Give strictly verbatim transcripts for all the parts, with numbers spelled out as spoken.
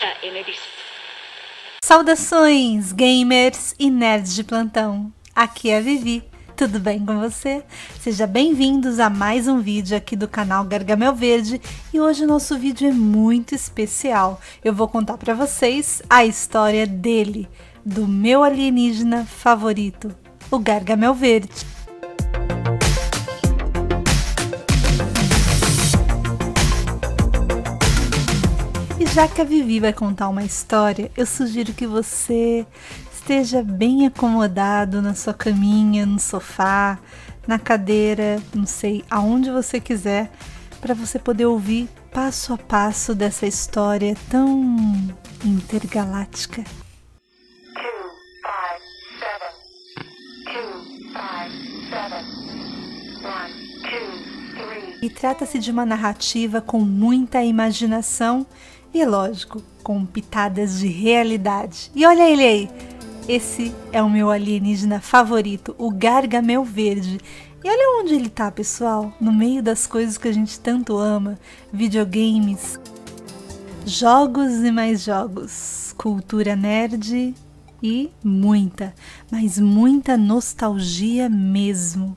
Saudações, gamers e nerds de plantão! Aqui é a Vivi, tudo bem com você? Sejam bem-vindos a mais um vídeo aqui do canal Gargamel Verde e hoje o nosso vídeo é muito especial. Eu vou contar para vocês a história dele, do meu alienígena favorito, o Gargamel Verde. Já que a Vivi vai contar uma história, eu sugiro que você esteja bem acomodado na sua caminha, no sofá, na cadeira, não sei, aonde você quiser, para você poder ouvir passo a passo dessa história tão intergaláctica. E trata-se de uma narrativa com muita imaginação e, lógico, com pitadas de realidade. E olha ele aí! Esse é o meu alienígena favorito, o Gargamel Verde. E olha onde ele tá, pessoal, no meio das coisas que a gente tanto ama, videogames, jogos e mais jogos, cultura nerd e muita, mas muita nostalgia mesmo.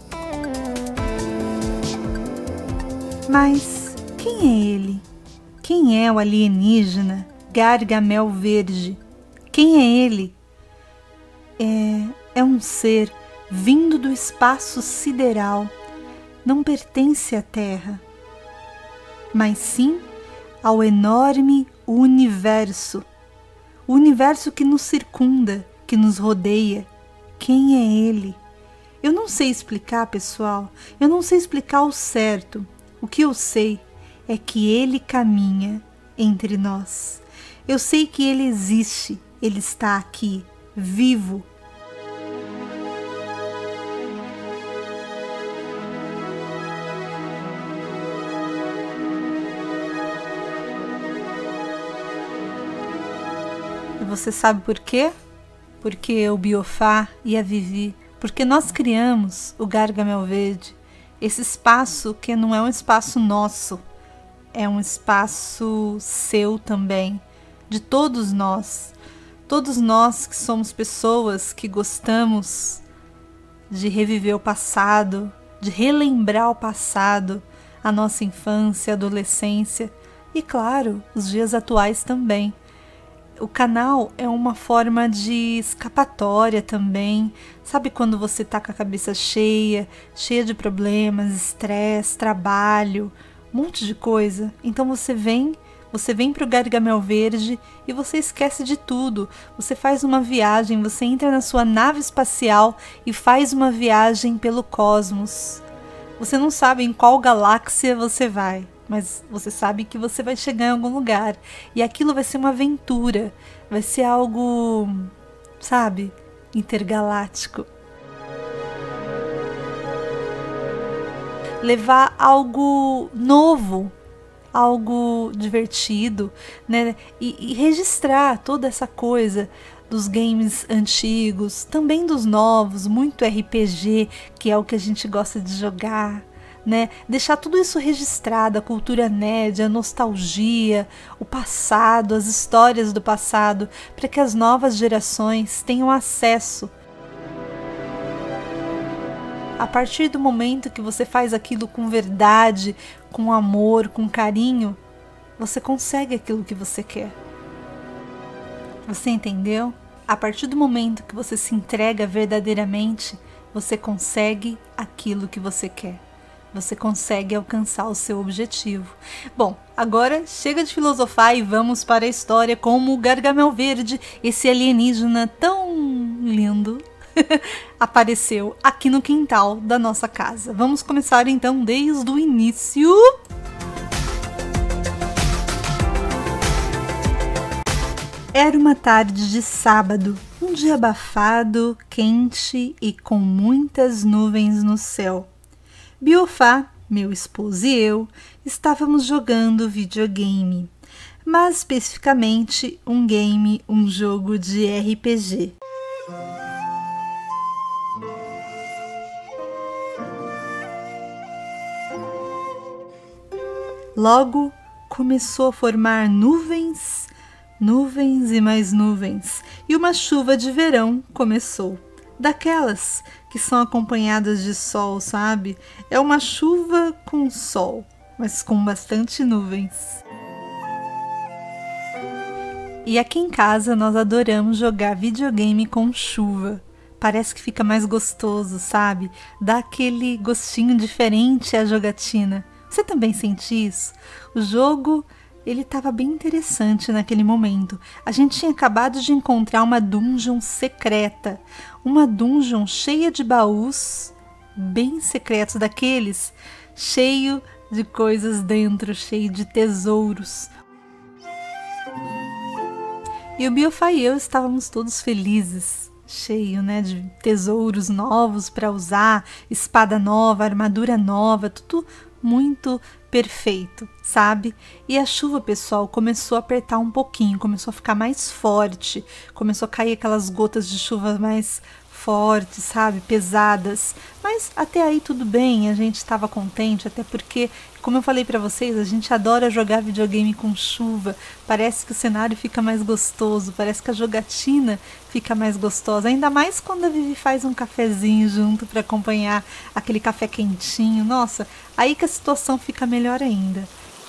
Mas quem é ele? Quem é o alienígena Gargamel Verde? Quem é ele? É, é um ser vindo do espaço sideral. Não pertence à Terra, mas sim ao enorme universo. O universo que nos circunda, que nos rodeia. Quem é ele? Eu não sei explicar, pessoal. Eu não sei explicar ao certo. O que eu sei é que ele caminha entre nós. Eu sei que ele existe, ele está aqui, vivo. E você sabe por quê? Porque o Biofá e a Vivi, porque nós criamos o Gargamel Verde, esse espaço que não é um espaço nosso, é um espaço seu também, de todos nós. Todos nós que somos pessoas que gostamos de reviver o passado, de relembrar o passado, a nossa infância, adolescência e, claro, os dias atuais também. O canal é uma forma de escapatória também. Sabe quando você tá com a cabeça cheia, cheia de problemas, estresse, trabalho, um monte de coisa? Então você vem, você vem pro Gargamel Verde e você esquece de tudo. Você faz uma viagem, você entra na sua nave espacial e faz uma viagem pelo cosmos. Você não sabe em qual galáxia você vai, mas você sabe que você vai chegar em algum lugar. E aquilo vai ser uma aventura, vai ser algo, sabe, intergaláctico. Levar algo novo, algo divertido, né? E, e registrar toda essa coisa dos games antigos, também dos novos, muito R P G, que é o que a gente gosta de jogar, né? Deixar tudo isso registrado, a cultura nerd, a nostalgia, o passado, as histórias do passado, para que as novas gerações tenham acesso. A partir do momento que você faz aquilo com verdade, com amor, com carinho, você consegue aquilo que você quer. Você entendeu? A partir do momento que você se entrega verdadeiramente, você consegue aquilo que você quer. Você consegue alcançar o seu objetivo. Bom, agora chega de filosofar e vamos para a história como o Gargamel Verde, esse alienígena tão lindo, apareceu aqui no quintal da nossa casa. Vamos começar então desde o início. Era uma tarde de sábado, um dia abafado, quente e com muitas nuvens no céu. Biofá, meu esposo e eu estávamos jogando videogame, mas especificamente um game, um jogo de R P G. Logo começou a formar nuvens Nuvens e mais nuvens, e uma chuva de verão começou. Daquelas que são acompanhadas de sol, sabe? É uma chuva com sol, mas com bastante nuvens. E aqui em casa nós adoramos jogar videogame com chuva. Parece que fica mais gostoso, sabe? Dá aquele gostinho diferente à jogatina. Você também sente isso? O jogo, ele estava bem interessante naquele momento. A gente tinha acabado de encontrar uma dungeon secreta. Uma dungeon cheia de baús, bem secretos daqueles, cheio de coisas dentro, cheio de tesouros. E o Biofá e eu estávamos todos felizes, cheio, né, de tesouros novos para usar, espada nova, armadura nova, tudo muito perfeito, sabe? E a chuva, pessoal, começou a apertar um pouquinho, começou a ficar mais forte, começou a cair aquelas gotas de chuva mais fortes, sabe? Pesadas. Mas até aí tudo bem, a gente estava contente, até porque, como eu falei para vocês, a gente adora jogar videogame com chuva. Parece que o cenário fica mais gostoso, parece que a jogatina fica mais gostosa. Ainda mais quando a Vivi faz um cafezinho junto para acompanhar aquele café quentinho. Nossa, aí que a situação fica melhor ainda.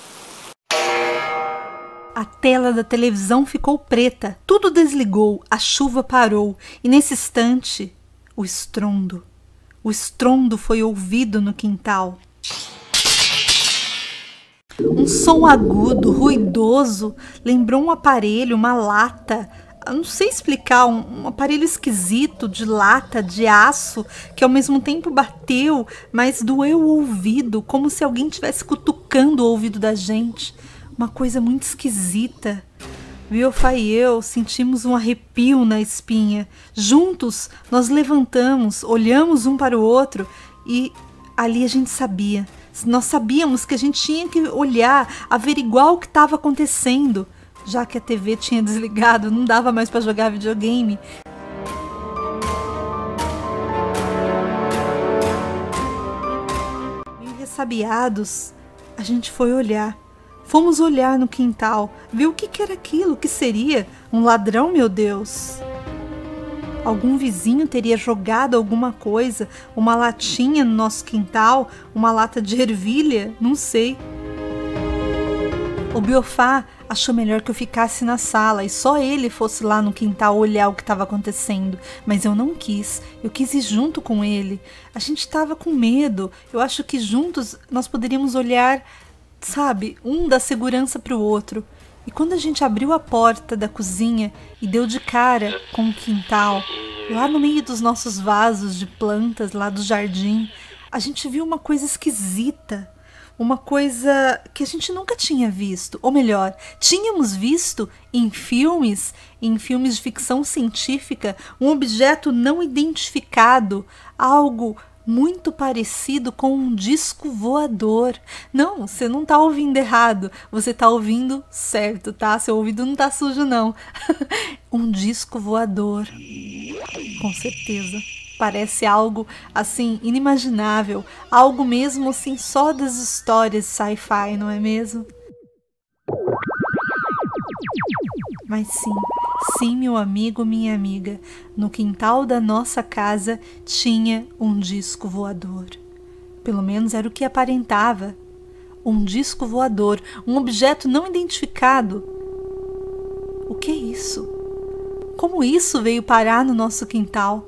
A tela da televisão ficou preta, tudo desligou, a chuva parou e nesse instante, o estrondo. O estrondo foi ouvido no quintal. Um som agudo, ruidoso, lembrou um aparelho, uma lata, eu não sei explicar, um, um aparelho esquisito de lata, de aço, que ao mesmo tempo bateu, mas doeu o ouvido, como se alguém estivesse cutucando o ouvido da gente. Uma coisa muito esquisita. Biofá e eu sentimos um arrepio na espinha. Juntos, nós levantamos, olhamos um para o outro e ali a gente sabia. Nós sabíamos que a gente tinha que olhar, averiguar o que estava acontecendo. Já que a T V tinha desligado, não dava mais para jogar videogame. E ressabiados, a gente foi olhar. Fomos olhar no quintal, ver o que, que era aquilo, o que seria? Um ladrão, meu Deus! Algum vizinho teria jogado alguma coisa, uma latinha no nosso quintal, uma lata de ervilha, não sei. O Biofá achou melhor que eu ficasse na sala e só ele fosse lá no quintal olhar o que estava acontecendo, mas eu não quis, eu quis ir junto com ele. A gente estava com medo, eu acho que juntos nós poderíamos olhar, sabe, um dá segurança para o outro. E quando a gente abriu a porta da cozinha e deu de cara com o quintal, lá no meio dos nossos vasos de plantas, lá do jardim, a gente viu uma coisa esquisita, uma coisa que a gente nunca tinha visto, ou melhor, tínhamos visto em filmes, em filmes de ficção científica, um objeto não identificado, algo muito parecido com um disco voador. Não, você não tá ouvindo errado, você tá ouvindo certo, tá? Seu ouvido não tá sujo, não. Um disco voador, com certeza. Parece algo, assim, inimaginável, algo mesmo, assim, só das histórias sci-fi, não é mesmo? Mas sim, sim, meu amigo, minha amiga, no quintal da nossa casa tinha um disco voador. Pelo menos era o que aparentava. Um disco voador, um objeto não identificado. O que é isso? Como isso veio parar no nosso quintal?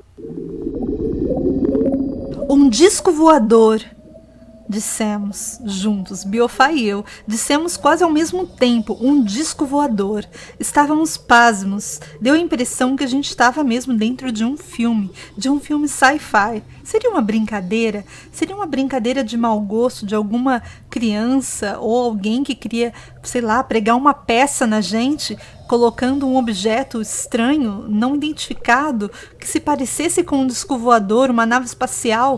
Um disco voador, dissemos juntos, Biofá e eu, dissemos quase ao mesmo tempo, um disco voador. Estávamos pasmos, deu a impressão que a gente estava mesmo dentro de um filme, de um filme sci-fi. Seria uma brincadeira? Seria uma brincadeira de mau gosto de alguma criança ou alguém que queria, sei lá, pregar uma peça na gente, colocando um objeto estranho, não identificado, que se parecesse com um disco voador, uma nave espacial?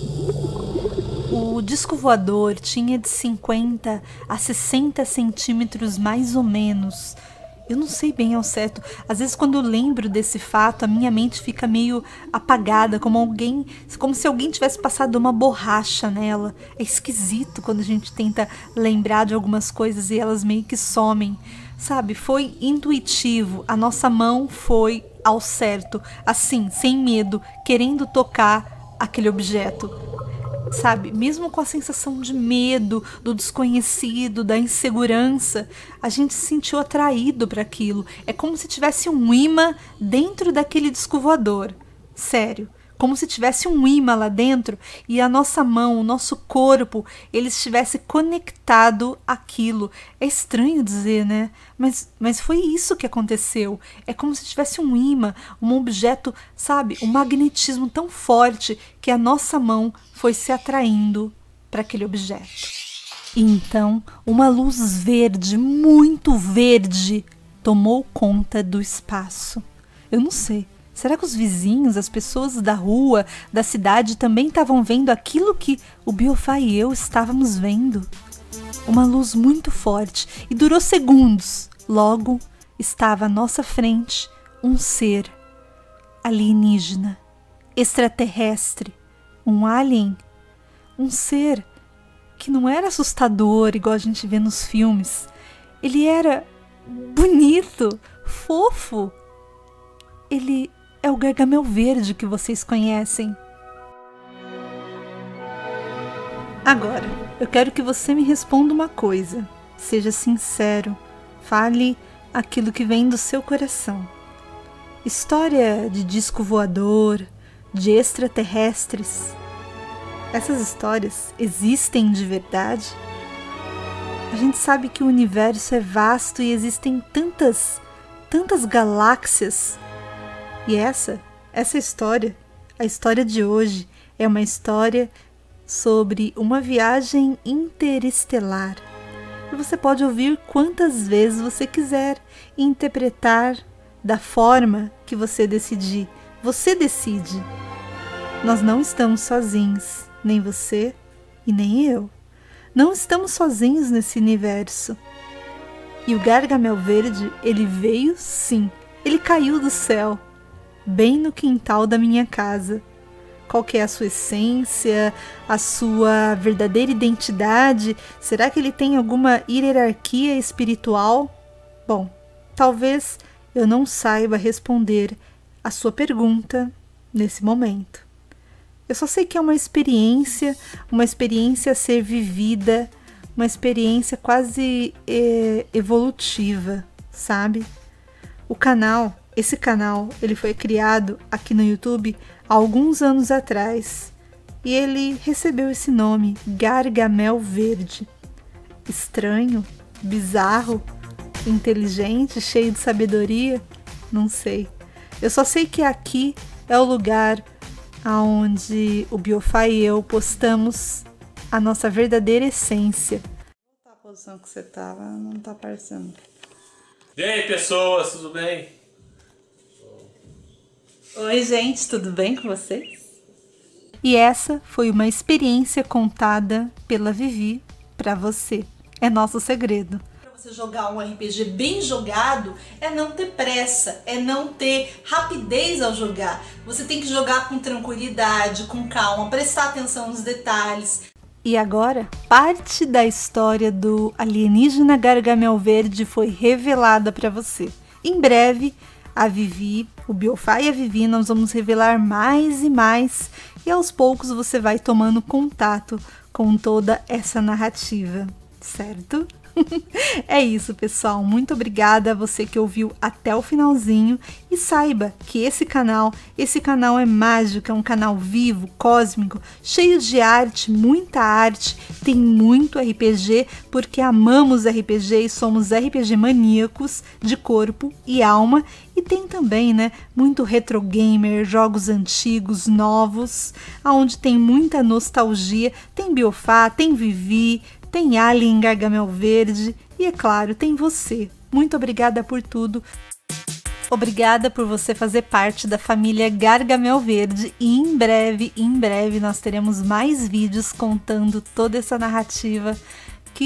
O disco voador tinha de cinquenta a sessenta centímetros mais ou menos. Eu não sei bem ao certo. Às vezes quando eu lembro desse fato, a minha mente fica meio apagada, como alguém, como se alguém tivesse passado uma borracha nela. É esquisito quando a gente tenta lembrar de algumas coisas e elas meio que somem. Sabe, foi intuitivo. A nossa mão foi ao certo, assim, sem medo, querendo tocar aquele objeto. Sabe, mesmo com a sensação de medo, do desconhecido, da insegurança, a gente se sentiu atraído para aquilo. É como se tivesse um imã dentro daquele disco voador. Sério, como se tivesse um imã lá dentro e a nossa mão, o nosso corpo, ele estivesse conectado àquilo. É estranho dizer, né? Mas, mas foi isso que aconteceu. É como se tivesse um imã, um objeto, sabe? Um magnetismo tão forte que a nossa mão foi se atraindo para aquele objeto. E então, uma luz verde, muito verde, tomou conta do espaço. Eu não sei. Será que os vizinhos, as pessoas da rua, da cidade também estavam vendo aquilo que o Biofá e eu estávamos vendo? Uma luz muito forte e durou segundos. Logo, estava à nossa frente um ser alienígena, extraterrestre, um alien, um ser que não era assustador igual a gente vê nos filmes. Ele era bonito, fofo. Ele é o Gargamel Verde que vocês conhecem. Agora, eu quero que você me responda uma coisa. Seja sincero. Fale aquilo que vem do seu coração. História de disco voador, de extraterrestres. Essas histórias existem de verdade? A gente sabe que o universo é vasto e existem tantas, tantas galáxias. E essa, essa história, a história de hoje, é uma história sobre uma viagem interestelar. E você pode ouvir quantas vezes você quiser e interpretar da forma que você decidir. Você decide. Nós não estamos sozinhos, nem você e nem eu. Não estamos sozinhos nesse universo. E o Gargamel Verde, ele veio sim. Ele caiu do céu. Bem no quintal da minha casa. Qual que é a sua essência, a sua verdadeira identidade? Será que ele tem alguma hierarquia espiritual? Bom, talvez eu não saiba responder a sua pergunta nesse momento. Eu só sei que é uma experiência, uma experiência a ser vivida, uma experiência quase é, evolutiva, sabe? O canal Esse canal, ele foi criado aqui no YouTube há alguns anos atrás e ele recebeu esse nome, Gargamel Verde. Estranho, bizarro, inteligente, cheio de sabedoria? Não sei. Eu só sei que aqui é o lugar onde o Biofá e eu postamos a nossa verdadeira essência. A posição que você tava não tá aparecendo. E aí, pessoas, tudo bem? Oi, gente, tudo bem com vocês? E essa foi uma experiência contada pela Vivi para você. É nosso segredo. Para você jogar um R P G bem jogado, é não ter pressa, é não ter rapidez ao jogar. Você tem que jogar com tranquilidade, com calma, prestar atenção nos detalhes. E agora, parte da história do alienígena Gargamel Verde foi revelada para você. Em breve, a Vivi, o Biofá e a Vivi, nós vamos revelar mais e mais, e aos poucos você vai tomando contato com toda essa narrativa, certo? É isso, pessoal. Muito obrigada a você que ouviu até o finalzinho e saiba que esse canal, esse canal é mágico, é um canal vivo, cósmico, cheio de arte, muita arte, tem muito R P G porque amamos R P G e somos R P G maníacos de corpo e alma, e tem também, né, muito retro gamer, jogos antigos, novos, onde tem muita nostalgia, tem Biofá, tem Vivi, tem Alien Gargamel Verde e, é claro, tem você. Muito obrigada por tudo. Obrigada por você fazer parte da família Gargamel Verde e em breve, em breve nós teremos mais vídeos contando toda essa narrativa